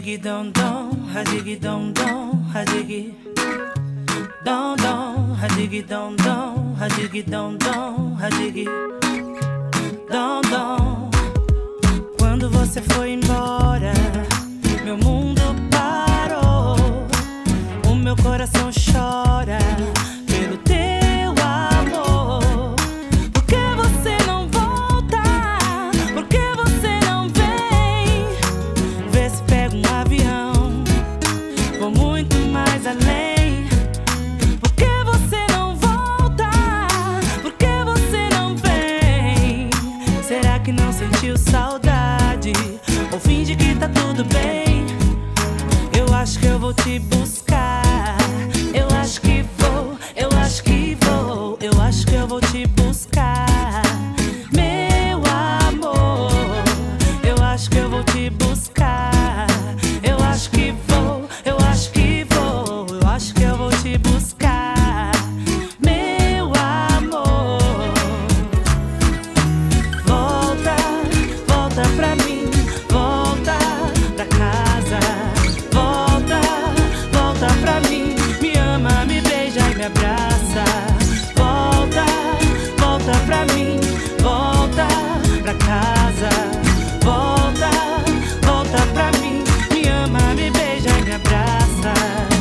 Hadigi dom dom, hadigi dom dom, hadigi dom dom, hadigi dom dom, hadigi dom dom, hadigi dom dom. Quando você foi embora, meu mundo parou, o meu coração chora pelo teu amor. Por que você não volta? Por que você não vem? Vê se pega um avião, vou muito mais além. Por que você não volta? Por que você não vem? Será que não sentiu saudade? Ou finge que tá tudo bem? Eu acho que eu vou te buscar. Eu acho que vou, eu acho que vou, eu acho que eu vou te buscar, meu amor. Eu acho que eu vou te buscar. Eu acho que vou, eu acho que vou, eu acho que eu vou te buscar, meu amor. Volta, volta pra mim, volta pra casa. Volta, volta pra mim, me ama, me beija e me abraça. Volta, volta pra mim, volta pra casa. Volta, volta pra mim, me ama, me beija e me abraça.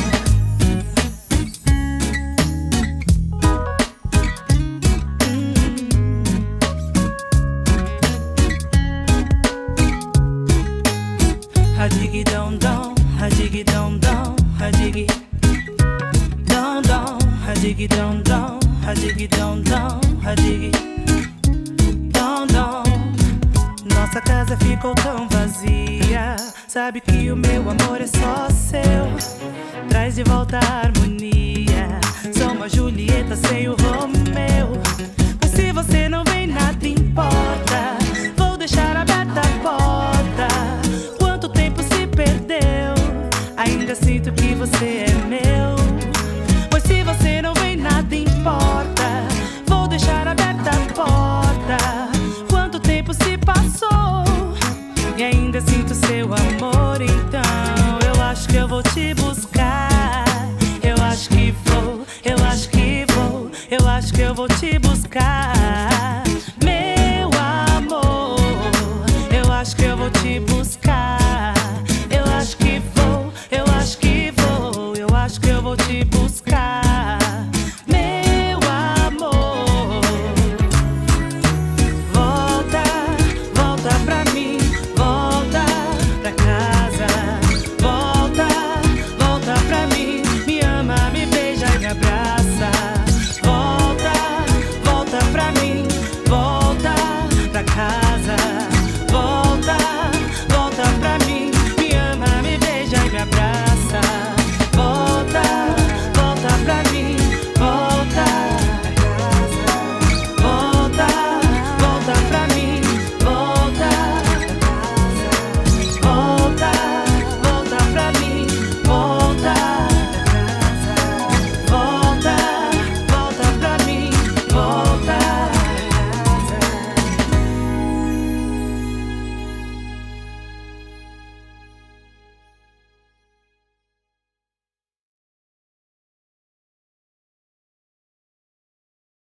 Hadigi dom dom, hadigi dom dom, hadigi dom dom, hadigi dom dom, hadigi dom dom, hadigi dom dom. Nossa casa ficou tão vazia, sabe que o meu amor é só seu. Traz de volta a harmonia, sou uma Julieta sem o Romeu. Mas se você não vem, nada importa, vou deixar aberta a porta. Quanto tempo se perdeu, ainda sinto que você é meu.